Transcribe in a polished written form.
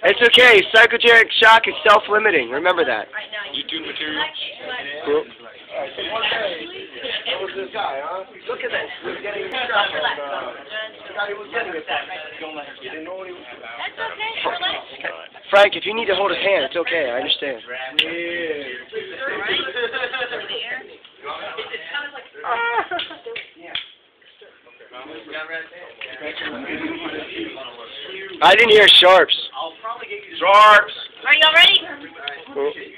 It's okay. Psychogenic shock is self-limiting. Remember that. YouTube material. Cool. So one day, there was this guy, huh? Look at this. He was getting a shot on, the guy who was getting it. He didn't know what he was doing. That's okay. Relax. Frank, if you need to hold his hand, it's okay. I understand. I didn't hear sharps. Sharps. Are y'all ready? Cool.